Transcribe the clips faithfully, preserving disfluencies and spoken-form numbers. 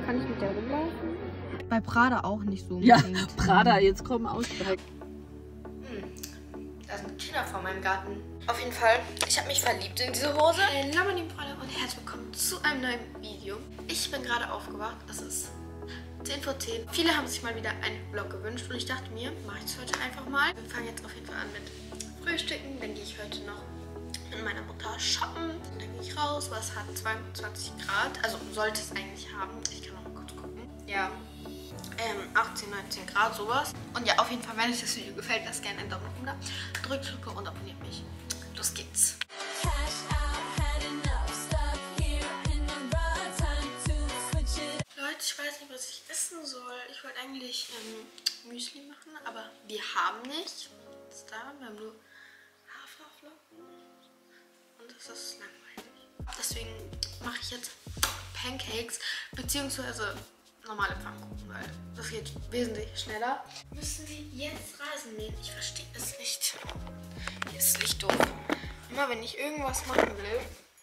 Kann ich mit der rumlaufen? Bei Prada auch nicht so. Ja, unbedingt. Prada, jetzt komm aussteigen. Da sind Kinder vor meinem Garten. Auf jeden Fall, ich habe mich verliebt in diese Hose. Hallo meine lieben Freunde und herzlich willkommen zu einem neuen Video. Ich bin gerade aufgewacht, es ist zehn vor zehn. Viele haben sich mal wieder einen Vlog gewünscht und ich dachte mir, mache ich es heute einfach mal. Wir fangen jetzt auf jeden Fall an mit Frühstücken. Dann gehe ich heute noch mit meiner Mutter shoppen. Und dann gehe ich raus, weil es hat zweiundzwanzig Grad. Also sollte es eigentlich haben. Ich kann noch mal kurz gucken. Ja. Ähm, achtzehn, neunzehn Grad, sowas. Und ja, auf jeden Fall, wenn euch das Video gefällt, lasst gerne einen Daumen nach oben da. Drückt Glocke und abonniert mich. Los geht's. Leute, ich weiß nicht, was ich essen soll. Ich wollte eigentlich ähm, Müsli machen, aber wir haben nicht. Was ist da? Wir haben nur Haferflocken. Und das ist langweilig. Deswegen mache ich jetzt Pancakes, beziehungsweise normale Pfannkuchen, weil das geht wesentlich schneller. Müssen wir jetzt Rasen mähen? Ich verstehe es nicht. Hier ist das Licht doof. Immer wenn ich irgendwas machen will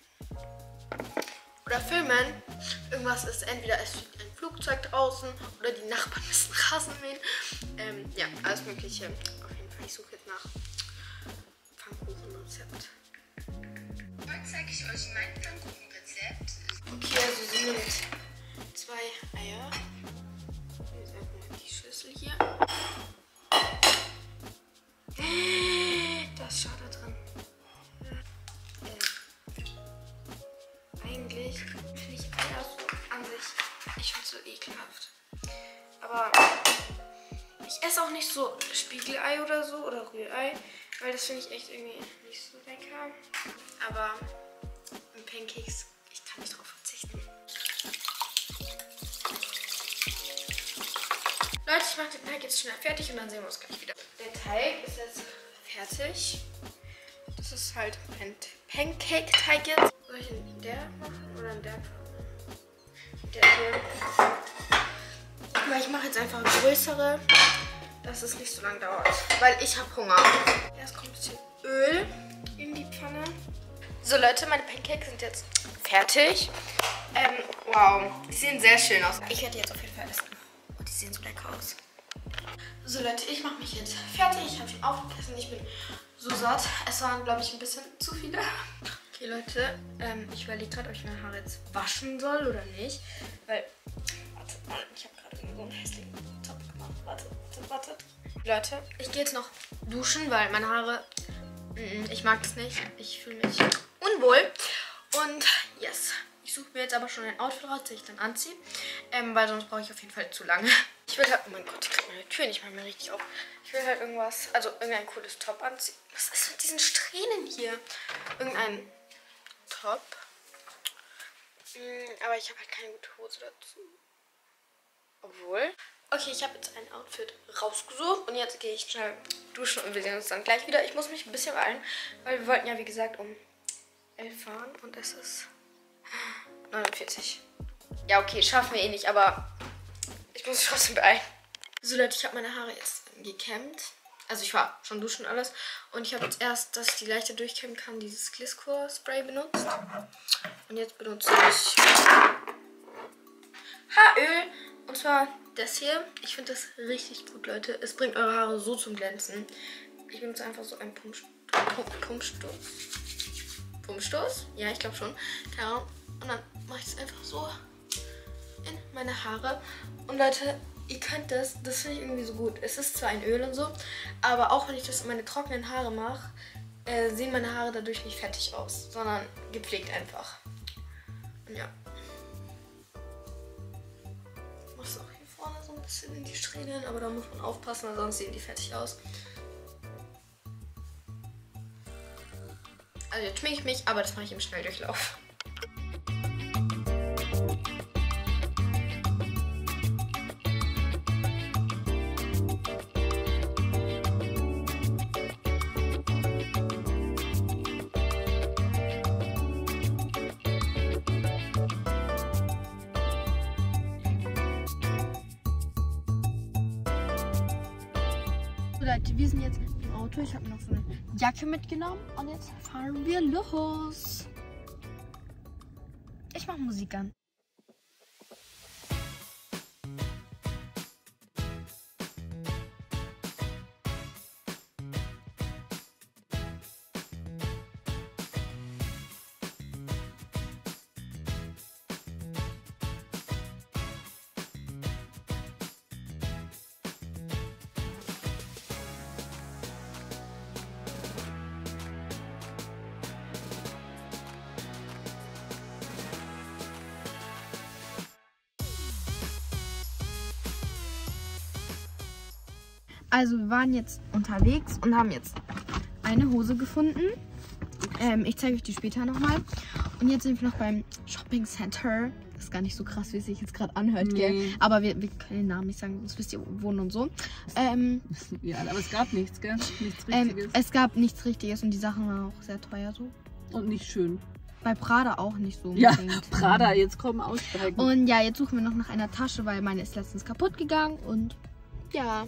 oder filmen, irgendwas ist, entweder es fliegt ein Flugzeug draußen oder die Nachbarn müssen Rasen mähen. Ähm, ja, alles mögliche. Auf jeden Fall, ich suche jetzt nach Pfannkuchenrezept. Heute zeige ich euch mein Pfannkuchenrezept. Okay, also sie nimmt zwei Eier. Wir setzen mal die Schüssel hier. Da ist Schade drin. Äh, eigentlich finde ich Eier so an sich, ich finde es so ekelhaft. Aber ich esse auch nicht so Spiegelei oder so oder Rührei, weil das finde ich echt irgendwie nicht so lecker. Aber in Pancakes, ich kann nicht drauf verzichten. Leute, ich mache den Teig jetzt schnell fertig und dann sehen wir uns gleich wieder. Der Teig ist jetzt fertig. Das ist halt ein Pancake-Teig jetzt. Soll ich in der machen oder in der Pfanne? Der hier. Aber ich mache jetzt einfach eine größere, dass es nicht so lange dauert. Weil ich habe Hunger. Erst kommt ein bisschen Öl in die Pfanne. So Leute, meine Pancakes sind jetzt fertig. Ähm, wow, die sehen sehr schön aus. Ich werde jetzt auf jeden Fall essen. Und die sehen so lecker aus. So Leute, ich mache mich jetzt fertig. Ich habe schon aufgegessen. Ich bin so satt. Es waren, glaube ich, ein bisschen zu viele. Okay Leute, ähm, ich überlege gerade, ob ich meine Haare jetzt waschen soll oder nicht. Weil, warte, ich habe gerade so einen hässlichen Top gemacht. Warte, warte, warte. Leute, ich gehe jetzt noch duschen, weil meine Haare, ich mag das nicht. Ich fühle mich unwohl. Und yes. Ich suche mir jetzt aber schon ein Outfit raus, das ich dann anziehe, ähm, weil sonst brauche ich auf jeden Fall zu lange. Ich will halt, oh mein Gott, ich kriege meine Tür nicht mal mehr richtig auf. Ich will halt irgendwas, also irgendein cooles Top anziehen. Was ist mit diesen Strähnen hier? Irgendein Top. Mm, aber ich habe halt keine gute Hose dazu. Obwohl. Okay, ich habe jetzt ein Outfit rausgesucht und jetzt gehe ich schnell duschen und wir sehen uns dann gleich wieder. Ich muss mich ein bisschen beeilen, weil wir wollten ja wie gesagt um elf fahren und es ist neunundvierzig. Ja, okay, schaffen wir eh nicht, aber ich muss mich trotzdem beeilen. So Leute, ich habe meine Haare jetzt gekämmt. Also ich war schon duschen und alles. Und ich habe jetzt erst, dass ich die leichter durchkämmen kann, dieses Gliscor Spray benutzt. Und jetzt benutze ich Haaröl. Und zwar das hier. Ich finde das richtig gut, Leute. Es bringt eure Haare so zum Glänzen. Ich benutze einfach so einen Pumpstoß. Pumpstoß. Pumpstoß? Ja, ich glaube schon. Keine Ahnung. Und dann mache ich es einfach so in meine Haare. Und Leute, ihr könnt das, das finde ich irgendwie so gut. Es ist zwar ein Öl und so, aber auch wenn ich das in meine trockenen Haare mache, äh, sehen meine Haare dadurch nicht fettig aus, sondern gepflegt einfach. Und ja. Ich mache es auch hier vorne so ein bisschen in die Strähnen, aber da muss man aufpassen, weil sonst sehen die fettig aus. Also jetzt schminke ich mich, aber das mache ich im Schnelldurchlauf. So Leute, wir sind jetzt im Auto. Ich habe mir noch so eine Jacke mitgenommen und jetzt fahren wir los. Ich mache Musik an. Also wir waren jetzt unterwegs und haben jetzt eine Hose gefunden. Ähm, ich zeige euch die später nochmal. Und jetzt sind wir noch beim Shopping Center. Das ist gar nicht so krass, wie es sich jetzt gerade anhört, nee. Gell? Aber wir, wir können den Namen nicht sagen, sonst wisst ihr, wo wohnen und so. Ähm, ja, aber es gab nichts, gell? Nichts Richtiges. Ähm, es gab nichts Richtiges und die Sachen waren auch sehr teuer so. Und nicht schön. Bei Prada auch nicht so. Ja, Prada, jetzt kommen aussteigen. Und ja, jetzt suchen wir noch nach einer Tasche, weil meine ist letztens kaputt gegangen und ja.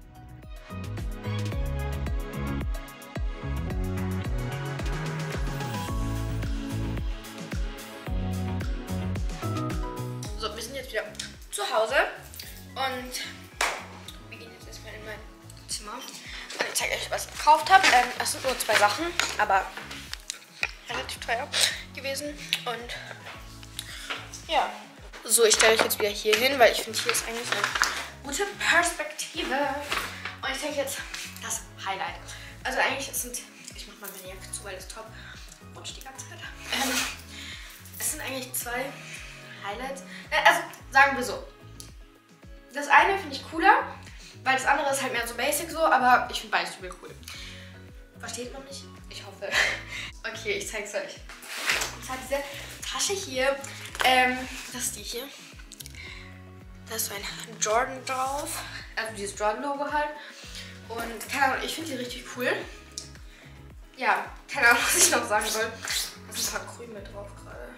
So, wir sind jetzt wieder zu Hause und wir gehen jetzt erstmal in mein Zimmer. Und ich zeige euch, was ich gekauft habe. Ähm, das sind nur zwei Sachen, aber relativ teuer gewesen. Und ja, so, ich stelle euch jetzt wieder hier hin, weil ich finde, hier ist eigentlich eine gute Perspektive. Und ich denke jetzt das Highlight. Also eigentlich sind, ich mache mal meine Jacke zu, weil das Top rutscht die ganze Zeit. Ähm, es sind eigentlich zwei Highlights. Also sagen wir so. Das eine finde ich cooler, weil das andere ist halt mehr so basic so, aber ich finde beides übel cool. Versteht man mich? Ich hoffe. Okay, ich zeig's euch. Und zwar diese Tasche hier. Ähm, das ist die hier. Da ist so ein Jordan drauf. Also dieses Jordan-Logo halt. Und keine Ahnung, ich finde die richtig cool. Ja, keine Ahnung, was ich noch sagen soll. Da sind ein paar Krümel drauf gerade.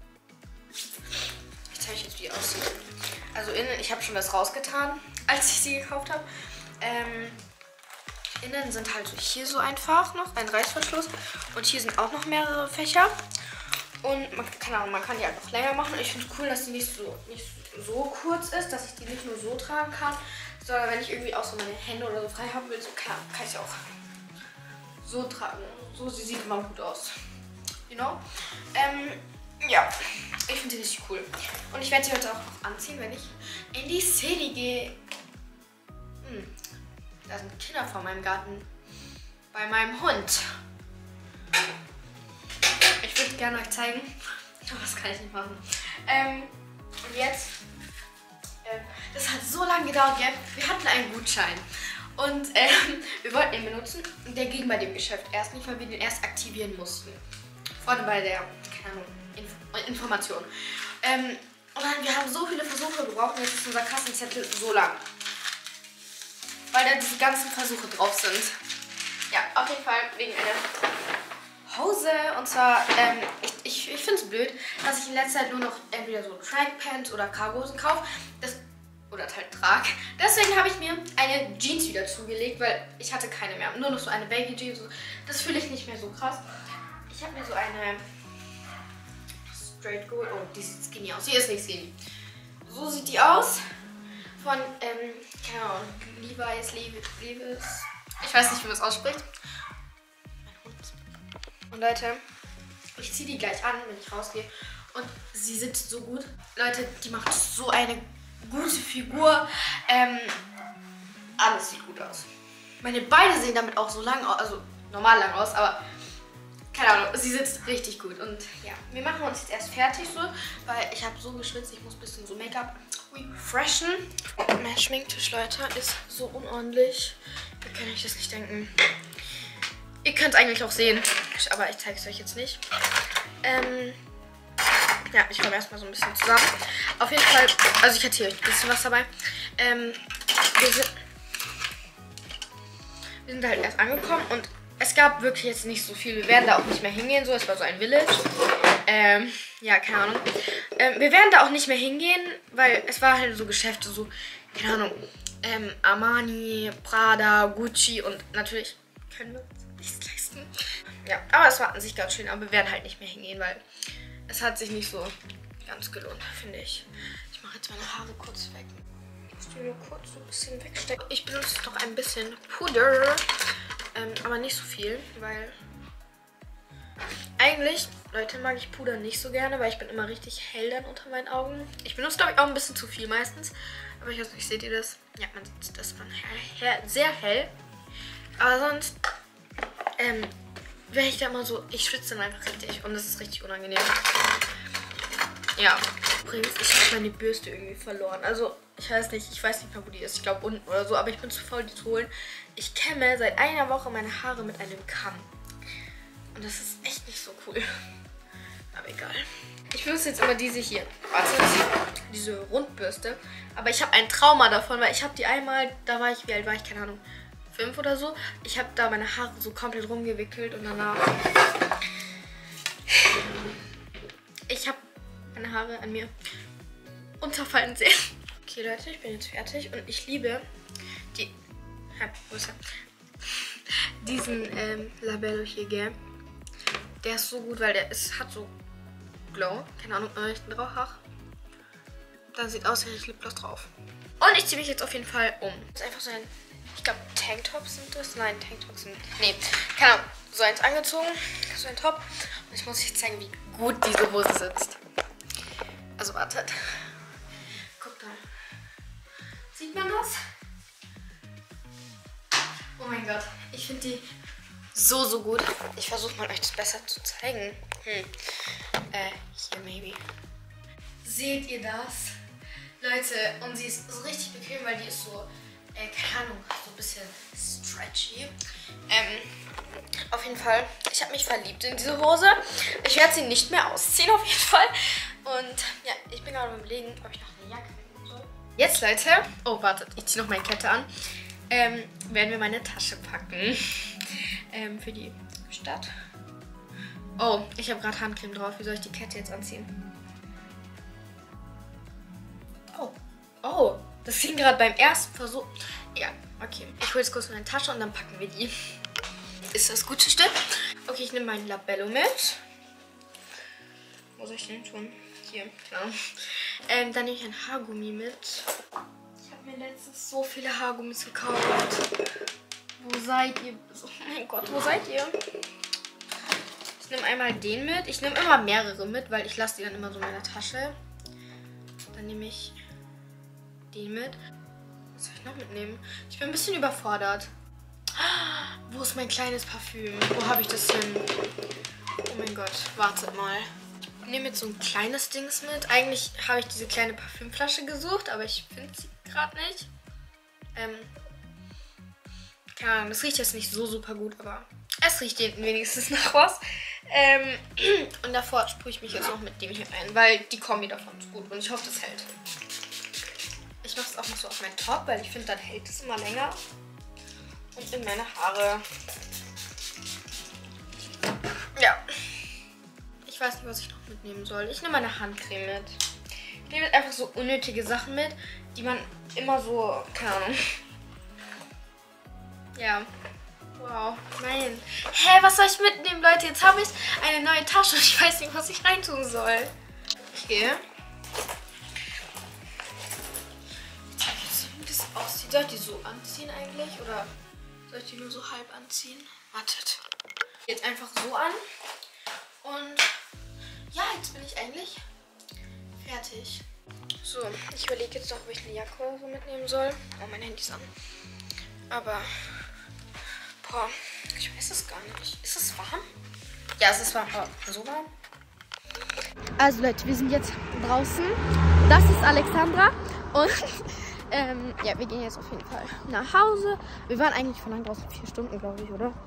Ich zeige euch jetzt, wie die aussieht. Also innen, ich habe schon das rausgetan, als ich sie gekauft habe. Ähm, innen sind halt so hier so einfach noch ein Reißverschluss. Und hier sind auch noch mehrere Fächer. Und man, keine Ahnung, man kann die halt noch länger machen. Ich finde es cool, dass die nicht so, nicht so kurz ist, dass ich die nicht nur so tragen kann, sondern wenn ich irgendwie auch so meine Hände oder so frei haben will, so kann, kann ich sie auch so tragen. So, sie sieht immer gut aus. You know? Ähm, ja, ich finde die richtig cool. Und ich werde sie heute auch noch anziehen, wenn ich in die City gehe. Hm, da sind Kinder vor meinem Garten. Bei meinem Hund. Ich würde gerne euch zeigen. Aber das kann ich nicht machen. Ähm, und jetzt. Ähm, das hat so lange gedauert, gell? Wir hatten einen Gutschein. Und ähm, wir wollten ihn benutzen. Und der ging bei dem Geschäft erst nicht, weil wir den erst aktivieren mussten. Vorne bei der, keine Ahnung, Inf Information. Ähm, und dann, wir haben so viele Versuche gebraucht. Und jetzt ist unser Kassenzettel so lang. Weil da diese ganzen Versuche drauf sind. Ja, auf jeden Fall wegen einer Hose. Und zwar, ähm, ich, ich, ich finde es blöd, dass ich in letzter Zeit nur noch entweder so Trackpants oder Cargohosen kaufe. Das, oder halt trage. Deswegen habe ich mir eine Jeans wieder zugelegt, weil ich hatte keine mehr. Nur noch so eine Baggy Jeans. Das fühle ich nicht mehr so krass. Ich habe mir so eine Straight Gold. Oh, die sieht skinny aus. Die ist nicht skinny. So sieht die aus. Von, ähm, keine Ahnung, Levi's, Levi's. Ich weiß nicht, wie man es ausspricht. Und Leute, ich ziehe die gleich an, wenn ich rausgehe. Und sie sitzt so gut. Leute, die macht so eine gute Figur. Ähm, alles sieht gut aus. Meine Beine sehen damit auch so lang aus, also normal lang aus, aber keine Ahnung, sie sitzt richtig gut. Und ja, wir machen uns jetzt erst fertig so, weil ich habe so geschwitzt, ich muss ein bisschen so Make-up refreshen. Mein Schminktisch, Leute, ist so unordentlich. Ihr könnt euch das nicht denken. Ihr könnt es eigentlich auch sehen, aber ich zeige es euch jetzt nicht. Ähm, ja, ich komme erstmal so ein bisschen zusammen. Auf jeden Fall, also ich erzähle euch ein bisschen was dabei. Ähm, wir sind, wir sind halt erst angekommen und es gab wirklich jetzt nicht so viel. Wir werden da auch nicht mehr hingehen, so. Es war so ein Village. Ähm, ja, keine Ahnung. Ähm, wir werden da auch nicht mehr hingehen, weil es war halt so Geschäfte, so, keine Ahnung, ähm, Armani, Prada, Gucci und natürlich können wir uns nichts leisten. Ja, aber es war an sich ganz schön, aber wir werden halt nicht mehr hingehen, weil es hat sich nicht so ganz gelohnt, finde ich. Ich mache jetzt meine Haare kurz weg. Ich muss die nur kurz so ein bisschen wegstecken. Ich benutze noch ein bisschen Puder, ähm, aber nicht so viel, weil eigentlich, Leute, mag ich Puder nicht so gerne, weil ich bin immer richtig hell dann unter meinen Augen. Ich benutze, glaube ich, auch ein bisschen zu viel meistens. Aber ich weiß nicht, seht ihr das? Ja, man sieht das von her sehr hell. Aber sonst, ähm, wäre ich da immer so, ich schwitze dann einfach richtig und das ist richtig unangenehm. Ja, Übrigens, ich habe meine Bürste irgendwie verloren. Also, ich weiß nicht, ich weiß nicht mehr, wo die ist. Ich glaube unten oder so, aber ich bin zu faul, die zu holen. Ich kämme seit einer Woche meine Haare mit einem Kamm. Und das ist echt nicht so cool. Aber egal. Ich benutze jetzt immer diese hier. Warte, diese Rundbürste. Aber ich habe ein Trauma davon, weil ich habe die einmal, da war ich, wie alt war ich, keine Ahnung, fünf oder so. Ich habe da meine Haare so komplett rumgewickelt und danach... Ich habe meine Haare an mir unterfallen sehen. Okay, Leute, ich bin jetzt fertig und ich liebe die... Wo ist er? Diesen ähm, Labello hier, gell? Der ist so gut, weil der ist, hat so Glow. Keine Ahnung, Leuchten drauf. Ach. Dann sieht aus, als hätte ich Lipgloss drauf. Und ich ziehe mich jetzt auf jeden Fall um. Das ist einfach so ein, ich glaube, Tanktops sind das. Nein, Tanktops sind, nee, keine Ahnung. So eins angezogen, so ein Top. Und ich muss euch zeigen, wie gut diese Hose sitzt. Also wartet. Guckt mal. Sieht man das? Oh mein Gott, ich finde die so, so gut. Ich versuche mal euch das besser zu zeigen. Hm. Äh, hier maybe. Seht ihr das? Leute, und sie ist so richtig bequem, weil die ist so, äh, keine Ahnung, so ein bisschen stretchy. Ähm, auf jeden Fall, ich habe mich verliebt in diese Hose. Ich werde sie nicht mehr ausziehen, auf jeden Fall. Und ja, ich bin gerade überlegen, ob ich noch eine Jacke nehmen soll. Jetzt, Leute, oh, wartet, ich ziehe noch meine Kette an. Ähm, werden wir meine Tasche packen. ähm, für die Stadt. Oh, ich habe gerade Handcreme drauf. Wie soll ich die Kette jetzt anziehen? Oh, oh, das ging gerade beim ersten Versuch. Ja, okay. Ich hole jetzt kurz meine Tasche und dann packen wir die. Ist das gute Stück? Okay, ich nehme meinen Labello mit. Wo soll ich den tun? Hier, klar. Ähm, dann nehme ich ein Haargummi mit. Ich habe mir letztens so viele Haargummis gekauft. Wo seid ihr? Oh mein Gott, wo seid ihr? Ich nehme einmal den mit. Ich nehme immer mehrere mit, weil ich lasse die dann immer so in meiner Tasche. Dann nehme ich den mit. Was soll ich noch mitnehmen? Ich bin ein bisschen überfordert. Wo ist mein kleines Parfüm? Wo habe ich das hin? Oh mein Gott, wartet mal. Ich nehme jetzt so ein kleines Dings mit. Eigentlich habe ich diese kleine Parfümflasche gesucht, aber ich finde sie gerade nicht. Ähm, keine Ahnung, das riecht jetzt nicht so super gut, aber es riecht wenigstens nach was. Ähm, und davor sprühe ich mich jetzt noch mit dem hier ein, weil die Kombi davon ist gut und ich hoffe, das hält. Ich mache es auch noch so auf meinen Top, weil ich finde, dann hält es immer länger. Und in meine Haare. Ja. Ich weiß nicht, was ich noch mitnehmen soll. Ich nehme meine Handcreme mit. Ich nehme jetzt einfach so unnötige Sachen mit, die man immer so, keine Ahnung. Ja. Wow. Nein. Hä, was soll ich mitnehmen, Leute? Jetzt habe ich eine neue Tasche und ich weiß nicht, was ich reintun soll. Okay. Ich zeige jetzt, wie das aussieht. Soll ich die so anziehen eigentlich? Oder soll ich die nur so halb anziehen? Wartet. Jetzt einfach so an. Und ja, jetzt bin ich eigentlich fertig. So, ich überlege jetzt noch, ob ich eine Jacke oder so mitnehmen soll. Oh, mein Handy ist an. Aber, boah, ich weiß es gar nicht. Ist es warm? Ja, es ist warm, aber so warm. Also Leute, wir sind jetzt draußen. Das ist Alexandra. Und ähm, ja, wir gehen jetzt auf jeden Fall nach Hause. Wir waren eigentlich von lang draußen vier Stunden, glaube ich, oder?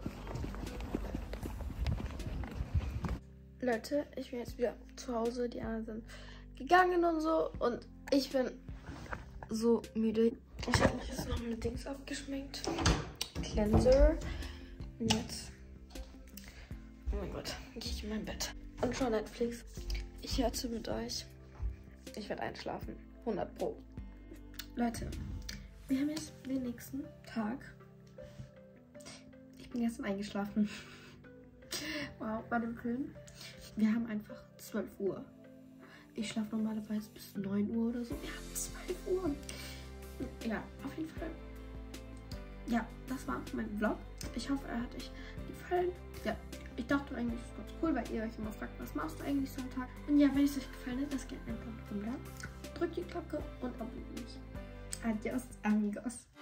Leute, ich bin jetzt wieder zu Hause. Die anderen sind gegangen und so. Und ich bin so müde. Ich habe mich jetzt noch mit Dings abgeschminkt. Cleanser. Und jetzt, oh mein Gott, gehe ich in mein Bett und schaue Netflix. Ich höre zu mit euch. Ich werde einschlafen. hundert Pro. Leute, wir haben jetzt den nächsten Tag. Ich bin gestern eingeschlafen. Wow, bei dem Film. Wir haben einfach zwölf Uhr. Ich schlafe normalerweise bis neun Uhr oder so. Wir haben zwölf Uhr. Ja, auf jeden Fall. Ja, das war mein Vlog. Ich hoffe, er hat euch gefallen. Ja, ich dachte eigentlich, es ist ganz cool, weil ihr euch immer fragt, was machst du eigentlich so am Tag? Und ja, wenn es euch gefallen hat, lasst gerne einen Daumen runter. Drückt die Glocke und abonniert mich. Adios, amigos.